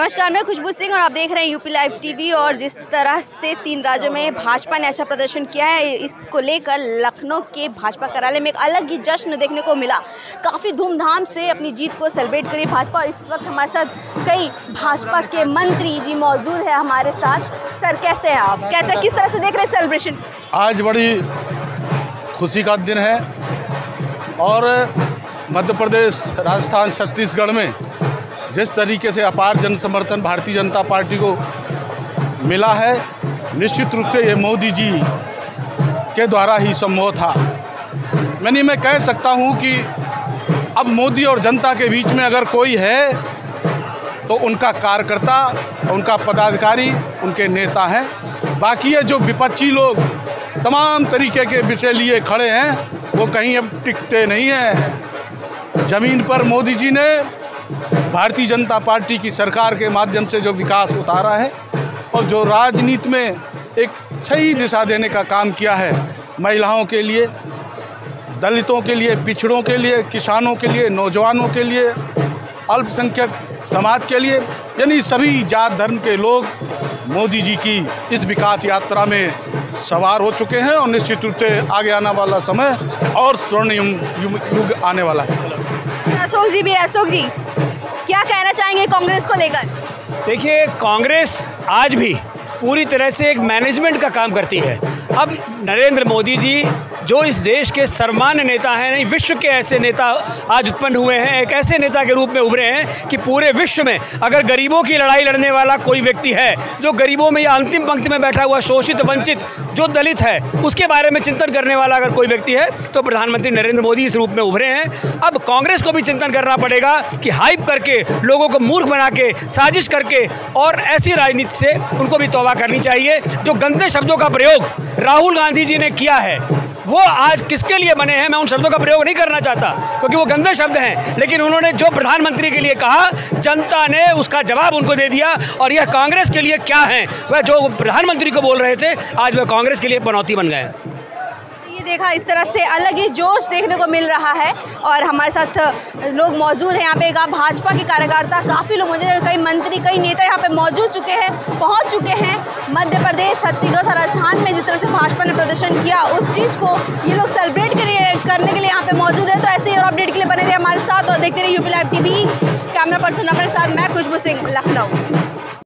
नमस्कार, मैं खुशबू सिंह और आप देख रहे हैं यूपी लाइव टीवी। और जिस तरह से 3 राज्यों में भाजपा ने अच्छा प्रदर्शन किया है, इसको लेकर लखनऊ के भाजपा कार्यालय में एक अलग ही जश्न देखने को मिला। काफ़ी धूमधाम से अपनी जीत को सेलिब्रेट करी भाजपा। और इस वक्त हमारे साथ कई भाजपा के मंत्री जी मौजूद है हमारे साथ। सर, कैसे हैं आप? कैसे किस तरह से देख रहे हैं सेलिब्रेशन? आज बड़ी खुशी का दिन है और मध्य प्रदेश, राजस्थान, छत्तीसगढ़ में जिस तरीके से अपार जन समर्थन भारतीय जनता पार्टी को मिला है, निश्चित रूप से ये मोदी जी के द्वारा ही संभव था। मैं कह सकता हूँ कि अब मोदी और जनता के बीच में अगर कोई है तो उनका कार्यकर्ता, उनका पदाधिकारी, उनके नेता हैं। बाकी ये जो विपक्षी लोग तमाम तरीके के विषय लिए खड़े हैं, वो कहीं अब टिकते नहीं हैं। ज़मीन पर मोदी जी ने भारतीय जनता पार्टी की सरकार के माध्यम से जो विकास उतारा है और जो राजनीति में एक सही दिशा देने का काम किया है, महिलाओं के लिए, दलितों के लिए, पिछड़ों के लिए, किसानों के लिए, नौजवानों के लिए, अल्पसंख्यक समाज के लिए, यानी सभी जात धर्म के लोग मोदी जी की इस विकास यात्रा में सवार हो चुके हैं। और निश्चित रूप से आगे आने वाला समय और स्वर्णिम युग आने वाला है। अशोक जी क्या कहना चाहेंगे कांग्रेस को लेकर? देखिए, कांग्रेस आज भी पूरी तरह से एक मैनेजमेंट का काम करती है। अब नरेंद्र मोदी जी जो इस देश के सर्वमान्य नेता हैं, नहीं विश्व के ऐसे नेता आज उत्पन्न हुए हैं, एक ऐसे नेता के रूप में उभरे हैं कि पूरे विश्व में अगर गरीबों की लड़ाई लड़ने वाला कोई व्यक्ति है, जो गरीबों में या अंतिम पंक्ति में बैठा हुआ शोषित, वंचित, जो दलित है, उसके बारे में चिंतन करने वाला अगर कोई व्यक्ति है तो प्रधानमंत्री नरेंद्र मोदी इस रूप में उभरे हैं। अब कांग्रेस को भी चिंतन करना पड़ेगा कि हाइप करके, लोगों को मूर्ख बना के, साजिश करके और ऐसी राजनीति से उनको भी तौबा करनी चाहिए। जो गंदे शब्दों का प्रयोग राहुल गांधी जी ने किया है, वो आज किसके लिए बने हैं, मैं उन शब्दों का प्रयोग नहीं करना चाहता क्योंकि वो गंदे शब्द हैं, लेकिन उन्होंने जो प्रधानमंत्री के लिए कहा, जनता ने उसका जवाब उनको दे दिया। और यह कांग्रेस के लिए क्या है, वह जो प्रधानमंत्री को बोल रहे थे, आज वह कांग्रेस के लिए पनौती बन गए। देखा इस तरह से अलग ही जोश देखने को मिल रहा है। और हमारे साथ लोग मौजूद हैं यहाँ पे। एक भाजपा के कार्यकर्ता, काफ़ी लोग मौजूद, कई मंत्री, कई नेता यहाँ पे मौजूद चुके हैं, पहुँच चुके हैं। मध्य प्रदेश, छत्तीसगढ़, राजस्थान में जिस तरह से भाजपा ने प्रदर्शन किया, उस चीज़ को ये लोग सेलिब्रेट करने के लिए यहाँ पे मौजूद है। तो ऐसे ही और अपडेट के लिए बने रहे हमारे साथ और देखते रहिए UP live TV. Camera person अपने साथ मैं खुशबू सिंह, लखनऊ।